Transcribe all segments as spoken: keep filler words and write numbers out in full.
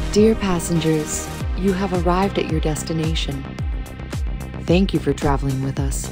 Dear passengers, you have arrived at your destination. Thank you for traveling with us.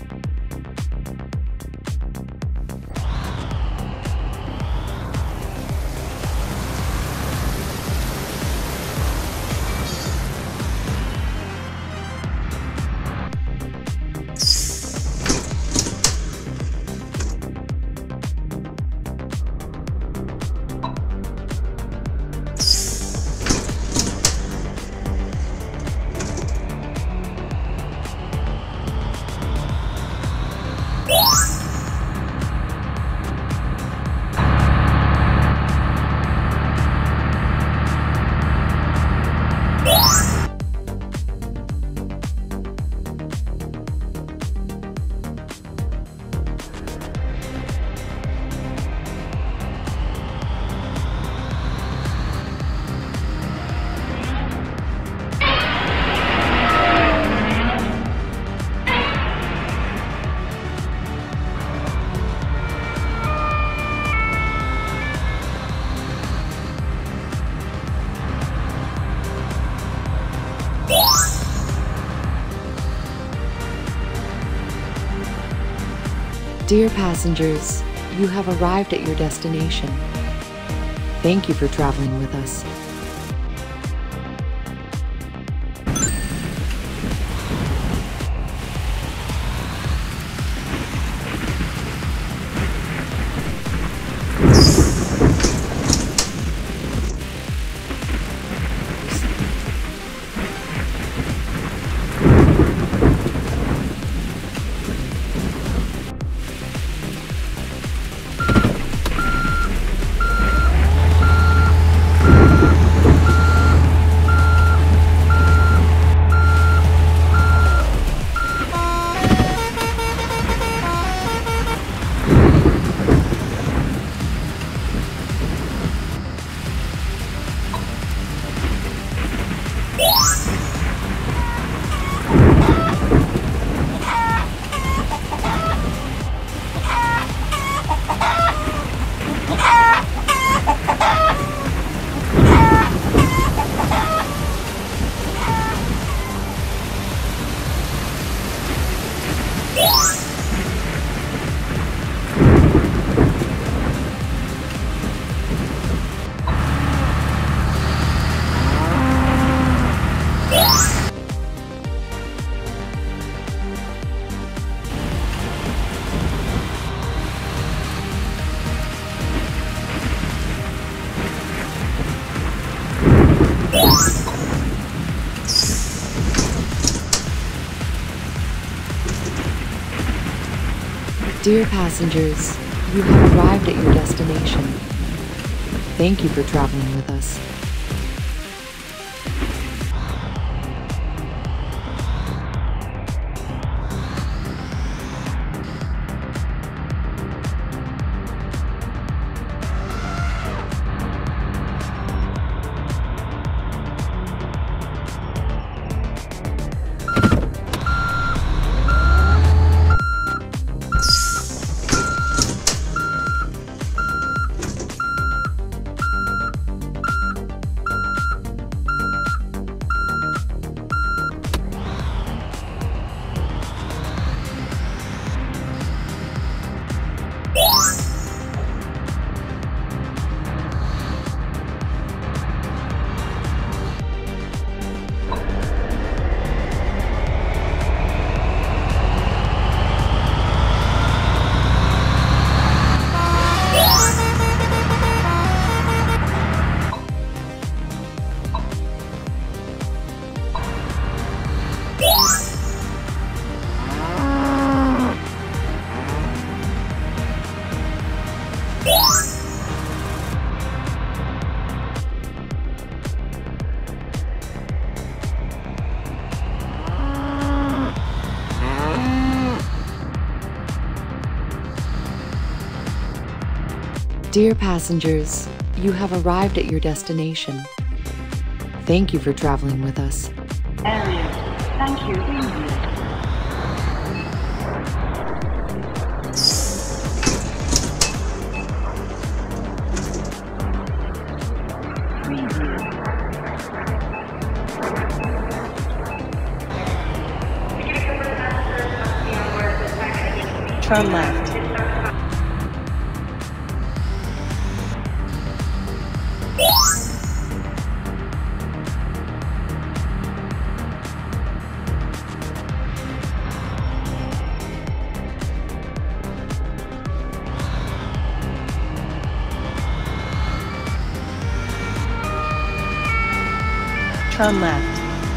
Dear passengers, you have arrived at your destination. Thank you for traveling with us. Dear passengers, you have arrived at your destination. Thank you for traveling with us. Dear passengers, you have arrived at your destination. Thank you for traveling with us. Area. Thank you. Preview. Turn left. Turn left.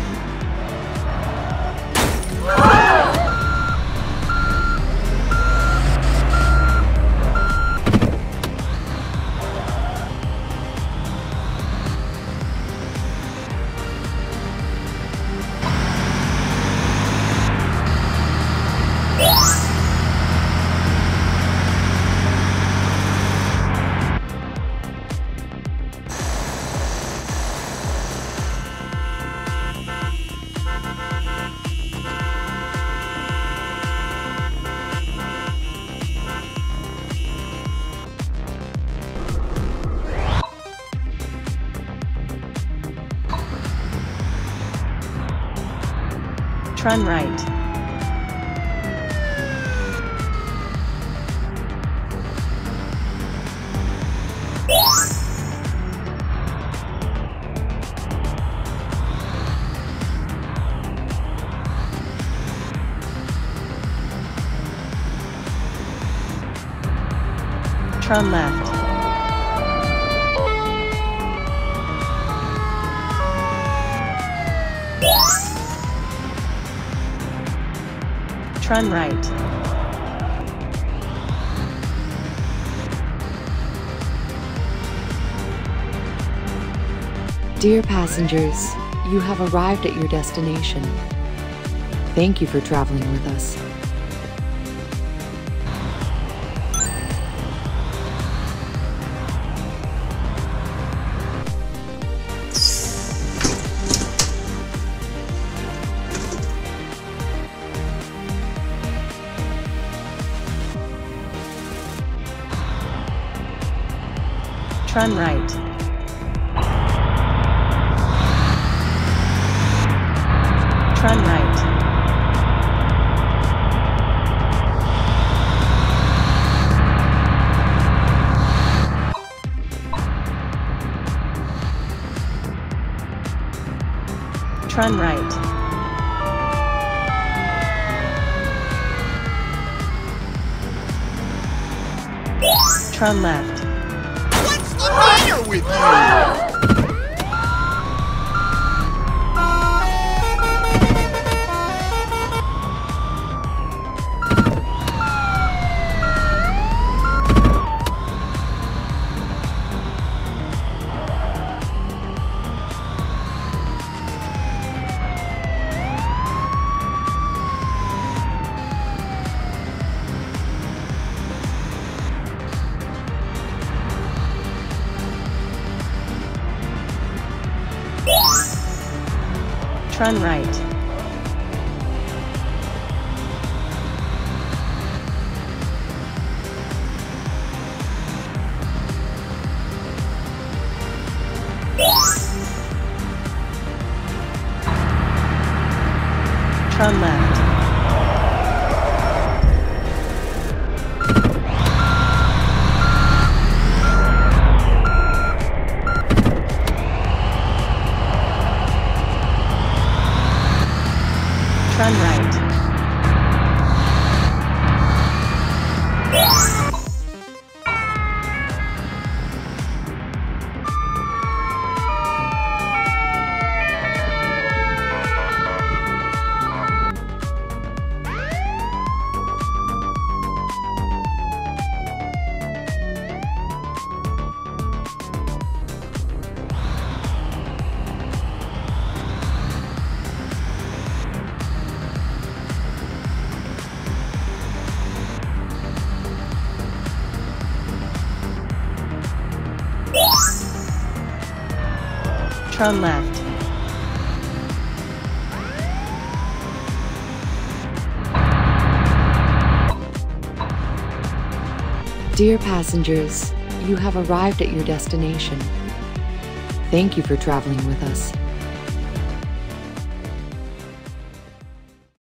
Turn right. Turn left. Turn right. Dear passengers, you have arrived at your destination. Thank you for traveling with us. Turn right. Turn right. Turn right. Turn left. What's the matter with you? Turn right. Turn left. Turn right. Turn left. Dear passengers, you have arrived at your destination. Thank you for traveling with us.